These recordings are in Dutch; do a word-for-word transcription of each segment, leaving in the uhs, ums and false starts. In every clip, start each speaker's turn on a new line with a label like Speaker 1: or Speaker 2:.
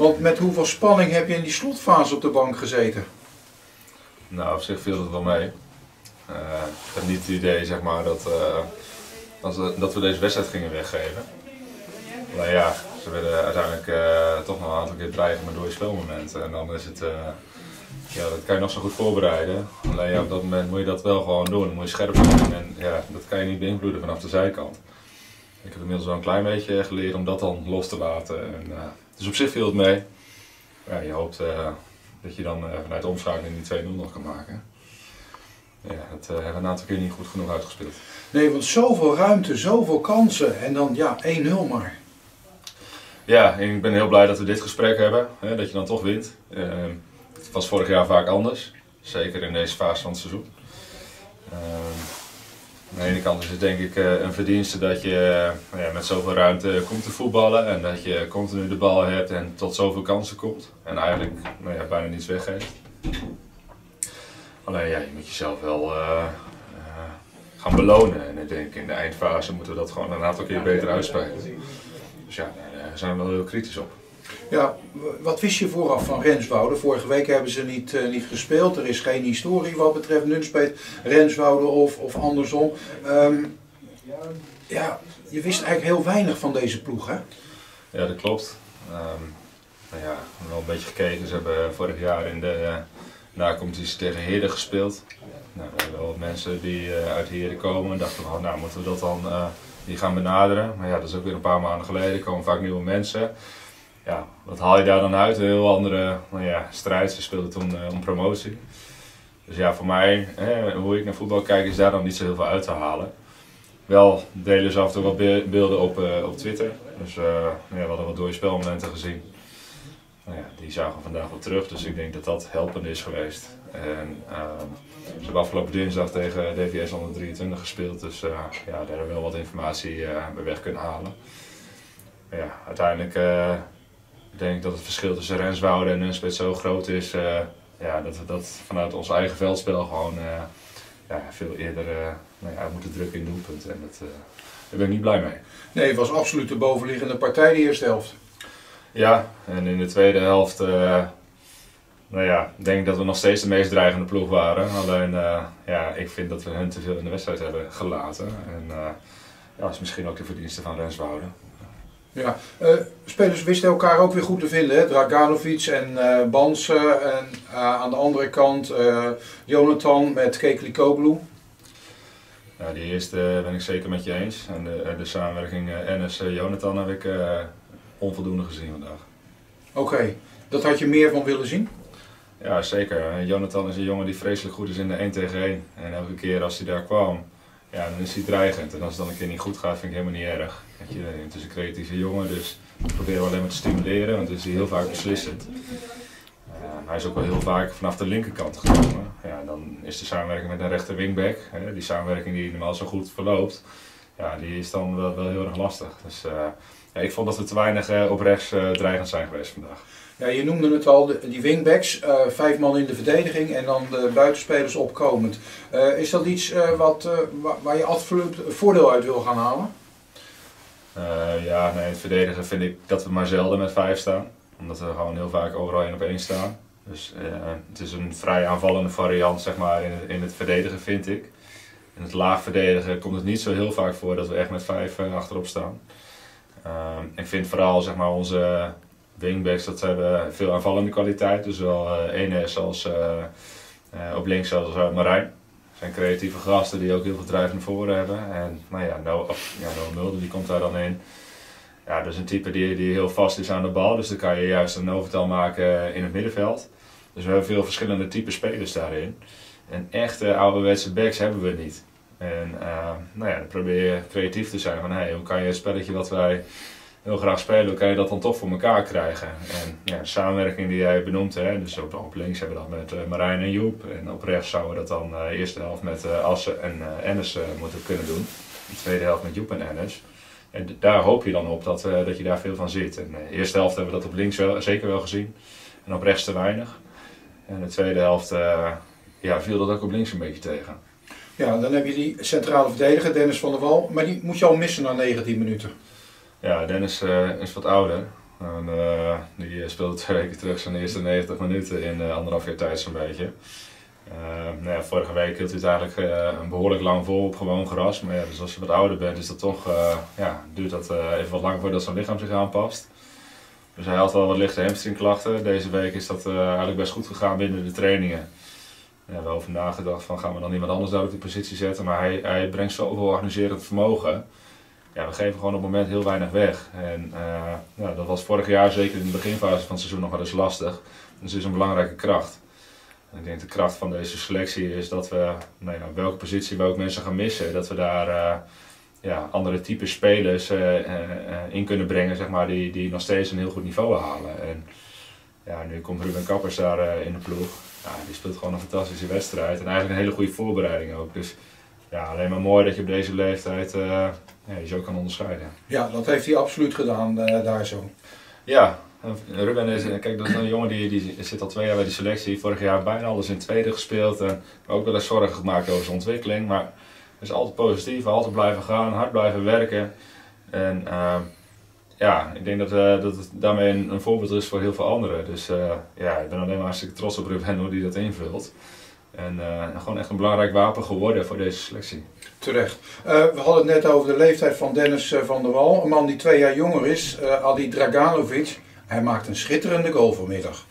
Speaker 1: Want met hoeveel spanning heb je in die slotfase op de bank gezeten?
Speaker 2: Nou, op zich viel het wel mee. Uh, ik heb niet het idee zeg maar, dat, uh, dat, we, dat we deze wedstrijd gingen weggeven. Maar ja, ze werden uiteindelijk uh, toch nog een aantal keer dreigen met dode spelmomenten. En dan is het, uh, ja, dat kan je nog zo goed voorbereiden. Alleen ja, op dat moment moet je dat wel gewoon doen. Dan moet je scherp zijn en ja, dat kan je niet beïnvloeden vanaf de zijkant. Ik heb inmiddels wel een klein beetje geleerd om dat dan los te laten. En, uh, dus op zich viel het mee. Ja, je hoopt uh, dat je dan uh, vanuit de omschakeling die twee nul nog kan maken. Ja, dat uh, hebben we een aantal keer niet goed genoeg uitgespeeld.
Speaker 1: Nee, want zoveel ruimte, zoveel kansen en dan ja, één nul maar.
Speaker 2: Ja, en ik ben heel blij dat we dit gesprek hebben, hè, dat je dan toch wint. Uh, het was vorig jaar vaak anders, zeker in deze fase van het seizoen. Uh, aan de ene kant is het denk ik uh, een verdienste dat je uh, ja, met zoveel ruimte komt te voetballen en dat je continu de bal hebt en tot zoveel kansen komt. En eigenlijk nou ja, bijna niets weggeeft. Alleen ja, je moet jezelf wel uh, uh, gaan belonen en ik denk in de eindfase moeten we dat gewoon een aantal keer beter uitspelen. Dus ja, daar zijn we wel heel kritisch op.
Speaker 1: Ja, wat wist je vooraf van Renswoude? Vorige week hebben ze niet, uh, niet gespeeld. Er is geen historie wat betreft Nunspeet, Renswoude of, of andersom. Um, ja, je wist eigenlijk heel weinig van deze ploeg, hè?
Speaker 2: Ja, dat klopt. Um, nou ja, we hebben wel een beetje gekeken. Ze hebben vorig jaar in de uh, na-competitie tegen Heerden gespeeld. Nou, we hebben wel wat mensen die uh, uit Heerden komen en dachten van, nou moeten we dat dan uh, die gaan benaderen. Maar ja, dat is ook weer een paar maanden geleden. Er komen vaak nieuwe mensen. Ja, wat haal je daar dan uit? Een heel andere nou ja, strijd. Ze speelden toen uh, om promotie. Dus ja, voor mij, hè, hoe ik naar voetbal kijk, is daar dan niet zo heel veel uit te halen. Wel delen ze af en toe wat be beelden op, uh, op Twitter. Dus uh, ja, we hadden wat dode spelmomenten gezien. Nou ja, die zagen we vandaag wel terug, dus ik denk dat dat helpend is geweest. En, uh, ze hebben afgelopen dinsdag tegen D V S onder drieëntwintig gespeeld, dus uh, ja, daar hebben we wel wat informatie uh, bij weg kunnen halen. Maar ja, uiteindelijk uh, denk ik dat het verschil tussen Renswoude en Nunspeet zo groot is uh, ja, dat we dat vanuit ons eigen veldspel gewoon uh, ja, veel eerder uh, nou ja, moeten drukken in doelpunten. En dat, uh, daar ben ik niet blij mee.
Speaker 1: Nee, het was absoluut de bovenliggende partij de eerste helft.
Speaker 2: Ja, en in de tweede helft, uh, nou ja, denk ik dat we nog steeds de meest dreigende ploeg waren. Alleen, uh, ja, ik vind dat we hen te veel in de wedstrijd hebben gelaten. En uh, ja, dat is misschien ook de verdienste van Renswoude.
Speaker 1: Ja, uh, spelers wisten elkaar ook weer goed te vinden, hè? Draganovic en uh, Banse en uh, aan de andere kant uh, Jonathan met Keklikoglu.
Speaker 2: Ja, die eerste ben ik zeker met je eens. En de, de samenwerking uh, Enes-Jonathan heb ik uh, onvoldoende gezien vandaag.
Speaker 1: Oké, okay. Dat had je meer van willen zien?
Speaker 2: Ja, zeker. Jonathan is een jongen die vreselijk goed is in de één tegen één. En elke keer als hij daar kwam, ja, dan is hij dreigend. En als het dan een keer niet goed gaat, vind ik helemaal niet erg. Je, het is een creatieve jongen, dus ik probeer hem alleen maar te stimuleren, want dan is hij heel vaak beslissend. Uh, hij is ook wel heel vaak vanaf de linkerkant gekomen. Ja, dan is de samenwerking met een rechter wingback, hè, die samenwerking die normaal zo goed verloopt, ja, die is dan wel, wel heel erg lastig. Dus uh, ja, ik vond dat we te weinig uh, op rechts uh, dreigend zijn geweest vandaag.
Speaker 1: Ja, je noemde het al, de, die wingbacks, uh, vijf man in de verdediging en dan de buitenspelers opkomend. Uh, is dat iets uh, wat, uh, waar, waar je absoluut voordeel uit wil gaan halen?
Speaker 2: Uh, ja, nee, het verdedigen vind ik dat we maar zelden met vijf staan. Omdat we gewoon heel vaak overal één op één staan. Dus uh, het is een vrij aanvallende variant zeg maar, in, het, in het verdedigen vind ik. In het laag verdedigen komt het niet zo heel vaak voor dat we echt met vijf uh, achterop staan. Uh, ik vind vooral zeg maar, onze wingbacks dat hebben veel aanvallende kwaliteit. Dus zowel uh, Enes als uh, uh, op links als uh, Marijn. Zijn creatieve gasten die ook heel veel drijf naar voren hebben. En nou ja, Noah, ja, Noah Mulder die komt daar dan in. Ja, dat is een type die, die heel vast is aan de bal. Dus dan kan je juist een overtal maken in het middenveld. Dus we hebben veel verschillende type spelers daarin. En echte ouderwetse backs hebben we niet. En uh, nou ja, dan probeer je creatief te zijn van hey, hoe kan je het spelletje wat wij heel graag spelen, hoe kan je dat dan toch voor elkaar krijgen? En ja, de samenwerking die jij benoemt, hè, dus op, op links hebben we dat met uh, Marijn en Joep. En op rechts zouden we dat dan de uh, eerste helft met uh, Assen en uh, Enes uh, moeten kunnen doen. De tweede helft met Joep en Enes. En daar hoop je dan op dat, uh, dat je daar veel van ziet. En uh, de eerste helft hebben we dat op links wel, zeker wel gezien. En op rechts te weinig. En de tweede helft uh, ja, viel dat ook op links een beetje tegen.
Speaker 1: Ja, dan heb je die centrale verdediger, Dennis van der Wal. Maar die moet je al missen na negentien minuten.
Speaker 2: Ja, Dennis uh, is wat ouder. En, uh, die speelde twee weken terug zijn eerste negentig minuten in uh, anderhalf jaar tijd zo'n beetje. Uh, nou ja, vorige week hield hij het eigenlijk uh, een behoorlijk lang vol op gewoon gras. Maar ja, dus als je wat ouder bent, is dat toch, uh, ja, duurt dat uh, even wat lang voordat zo'n lichaam zich aanpast. Dus hij had wel wat lichte hamstringklachten. Deze week is dat uh, eigenlijk best goed gegaan binnen de trainingen. Ja, we hebben over nagedacht van gaan we dan iemand anders daar op die positie zetten. Maar hij, hij brengt zoveel organiserend vermogen. Ja, we geven gewoon op het moment heel weinig weg. En uh, ja, dat was vorig jaar, zeker in de beginfase van het seizoen, nog wel eens lastig. Dus het is een belangrijke kracht. En ik denk de kracht van deze selectie is dat we, nou ja, welke positie we ook mensen gaan missen, dat we daar uh, ja, andere type spelers uh, uh, uh, in kunnen brengen, zeg maar, die, die nog steeds een heel goed niveau halen. En ja, nu komt Ruben Kappers daar uh, in de ploeg. Ja, die speelt gewoon een fantastische wedstrijd en eigenlijk een hele goede voorbereiding ook. Dus ja, alleen maar mooi dat je op deze leeftijd uh, ja, je zo kan onderscheiden.
Speaker 1: Ja, dat heeft hij absoluut gedaan uh, daar zo.
Speaker 2: Ja, Ruben is, kijk, dat is een jongen die, die zit al twee jaar bij de selectie. Vorig jaar bijna alles in tweede gespeeld en ook wel eens zorgen gemaakt over zijn ontwikkeling. Maar hij is altijd positief, altijd blijven gaan, hard blijven werken. En uh, ja, ik denk dat, uh, dat het daarmee een, een voorbeeld is voor heel veel anderen. Dus uh, ja, ik ben alleen maar hartstikke trots op Ruben hoe hij dat invult. En uh, gewoon echt een belangrijk wapen geworden voor deze selectie.
Speaker 1: Terecht. Uh, we hadden het net over de leeftijd van Dennis uh, van der Wal. Een man die twee jaar jonger is, uh, Adi Draganovic. Hij maakt een schitterende goal vanmiddag.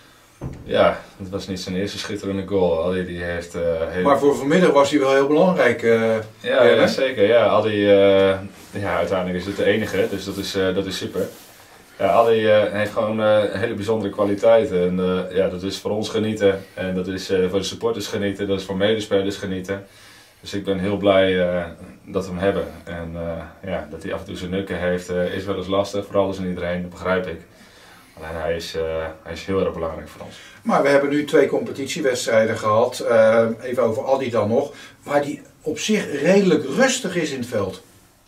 Speaker 2: Ja, het was niet zijn eerste schitterende goal. Adi die heeft... Uh, heel...
Speaker 1: Maar voor vanmiddag was hij wel heel belangrijk. Uh,
Speaker 2: ja, ja, zeker. Ja, Adi, uh, ja, uiteindelijk is het de enige, dus dat is, uh, dat is super. Ja, Adi uh, heeft gewoon uh, hele bijzondere kwaliteiten. En uh, ja, dat is voor ons genieten. En dat is uh, voor de supporters genieten. Dat is voor medespelers genieten. Dus ik ben heel blij uh, dat we hem hebben. En uh, ja, dat hij af en toe zijn nukken heeft uh, is wel eens lastig. Voor alles en iedereen, dat begrijp ik. Alleen hij is, uh, hij is heel erg belangrijk voor ons. Maar
Speaker 1: we hebben nu twee competitiewedstrijden gehad. Uh, even over Adi dan nog. Waar hij op zich redelijk rustig is in het veld.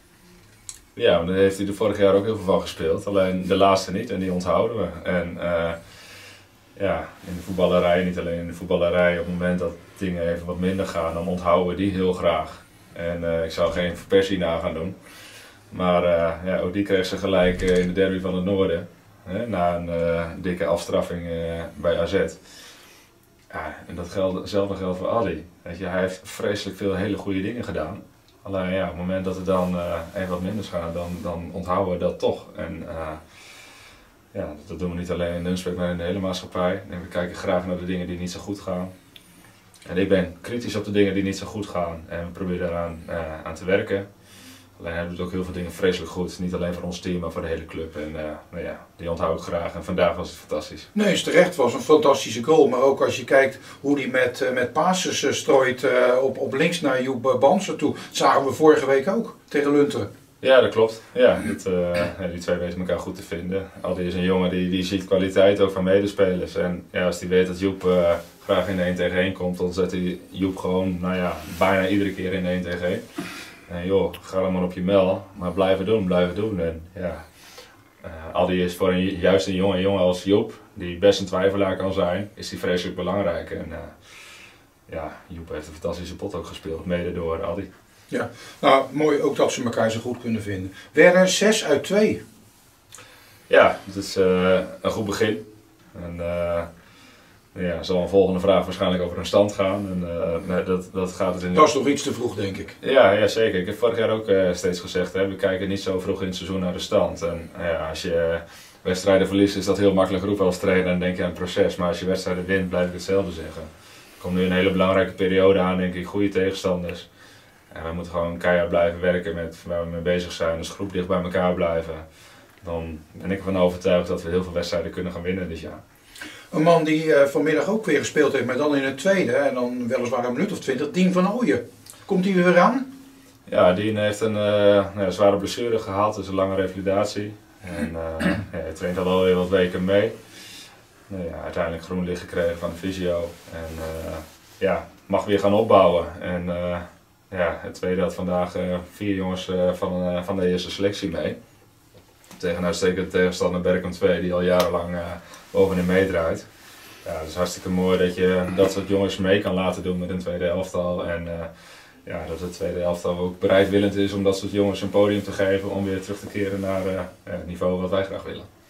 Speaker 2: Ja, daar heeft hij er vorig jaar ook heel veel van gespeeld. Alleen de laatste niet en die onthouden we. En uh, ja, in de voetballerij, niet alleen in de voetballerij, op het moment dat dingen even wat minder gaan, dan onthouden we die heel graag. En uh, ik zou geen verpersie na gaan doen. Maar uh, ja, ook die kreeg ze gelijk uh, in de derby van het Noorden. Hè, na een uh, dikke afstraffing uh, bij A Z. Ja, en dat geldt, hetzelfde geldt voor Adi. Weet je, hij heeft vreselijk veel hele goede dingen gedaan. Alleen ja, op het moment dat het dan uh, even wat minder gaat, dan, dan onthouden we dat toch. En uh, ja, dat doen we niet alleen in Nunspeet, maar in de hele maatschappij. En we kijken graag naar de dingen die niet zo goed gaan. En ik ben kritisch op de dingen die niet zo goed gaan en we proberen eraan uh, aan te werken. Alleen hij doet ook heel veel dingen vreselijk goed. Niet alleen voor ons team, maar voor de hele club. En uh, nou ja, die onthoud ik graag. En vandaag was het fantastisch.
Speaker 1: Nee, is terecht. Het was een fantastische goal. Maar ook als je kijkt hoe hij met, uh, met passes uh, strooit uh, op, op links naar Joep Banser toe. Dat zagen we vorige week ook tegen Lunteren.
Speaker 2: Ja, dat klopt. Ja, dit, uh, ja, die twee weten elkaar goed te vinden. Adi is een jongen die, die ziet kwaliteit ook van medespelers. En ja, als hij weet dat Joep uh, graag in de één tegen één komt, dan zet hij Joep gewoon, nou ja, bijna iedere keer in de één tegen één. En joh, ga dan maar op je mel, maar blijven doen, blijven doen. En ja, uh, Adi is voor een, juist een jonge jongen als Joep, die best een twijfelaar kan zijn, is die vreselijk belangrijk. En uh, ja, Joep heeft een fantastische pot ook gespeeld, mede door Adi.
Speaker 1: Ja, nou mooi ook dat ze elkaar zo goed kunnen vinden. Werden zes uit twee.
Speaker 2: Ja, het is uh, een goed begin. En, uh, ja, zal een volgende vraag waarschijnlijk over een stand gaan. En, uh, nee, dat, dat, gaat het in
Speaker 1: dat is nog iets te vroeg, denk ik.
Speaker 2: Ja, ja zeker. Ik heb vorig jaar ook uh, steeds gezegd, hè, we kijken niet zo vroeg in het seizoen naar de stand. En uh, ja, als je uh, wedstrijden verliest, is dat heel makkelijk roepen als trainer en denk je aan het proces. Maar als je wedstrijden wint, blijf ik hetzelfde zeggen. Er komt nu een hele belangrijke periode aan, denk ik, goede tegenstanders. En we moeten gewoon keihard blijven werken met waar we mee bezig zijn, als groep dicht bij elkaar blijven. Dan ben ik ervan overtuigd dat we heel veel wedstrijden kunnen gaan winnen dit jaar.
Speaker 1: Een man die uh, vanmiddag ook weer gespeeld heeft, maar dan in het tweede, en dan weliswaar een minuut of twintig, Dien van Ooyen. Komt hij weer aan?
Speaker 2: Ja, Dien heeft een uh, nou, zware blessure gehad, dus een lange revalidatie. En uh, ja, hij traint al wel weer wat weken mee. Nou, ja, uiteindelijk groen licht gekregen van de fysio. En uh, ja, mag weer gaan opbouwen. En uh, ja, het tweede had vandaag uh, vier jongens uh, van, uh, van de eerste selectie mee. Tegen een uitstekende tegenstander Berkum twee, die al jarenlang uh, bovenin meedraait. Ja, het is hartstikke mooi dat je dat soort jongens mee kan laten doen met een tweede elftal. En uh, ja, dat het tweede elftal ook bereidwillend is om dat soort jongens een podium te geven om weer terug te keren naar uh, het niveau wat wij graag willen.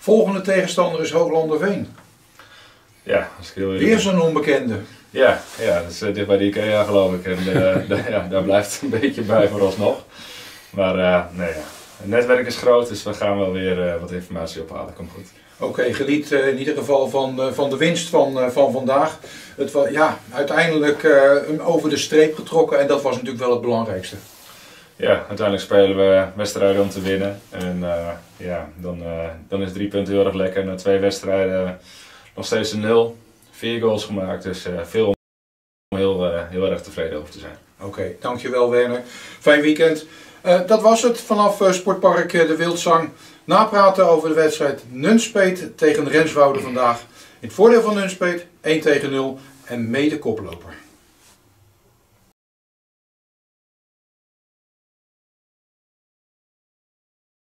Speaker 1: Volgende tegenstander is Hooglanderveen.
Speaker 2: Ja, als ik heel eerlijk
Speaker 1: Weer zo'n onbekende.
Speaker 2: Ja, ja, dat is uh, dicht bij de IKEA geloof ik. En uh, de, ja, daar blijft het een beetje bij vooralsnog. Maar uh, nee, ja. Het netwerk is groot, dus we gaan wel weer uh, wat informatie ophalen. Komt goed.
Speaker 1: Oké, okay, geniet uh, in ieder geval van, uh, van de winst van, uh, van vandaag. Het was ja, uiteindelijk uh, over de streep getrokken en dat was natuurlijk wel het belangrijkste.
Speaker 2: Ja, uiteindelijk spelen we wedstrijden om te winnen. En uh, ja, dan, uh, dan is drie punten heel erg lekker. Na twee wedstrijden nog steeds een nul. Vier goals gemaakt, dus uh, veel om heel, uh, heel erg tevreden over te zijn.
Speaker 1: Oké, okay, dankjewel Werner. Fijn weekend. Uh, dat was het vanaf uh, Sportpark uh, De Wildzang. Napraten over de wedstrijd Nunspeet tegen Renswoude vandaag. In het voordeel van Nunspeet één tegen nul en mede koploper.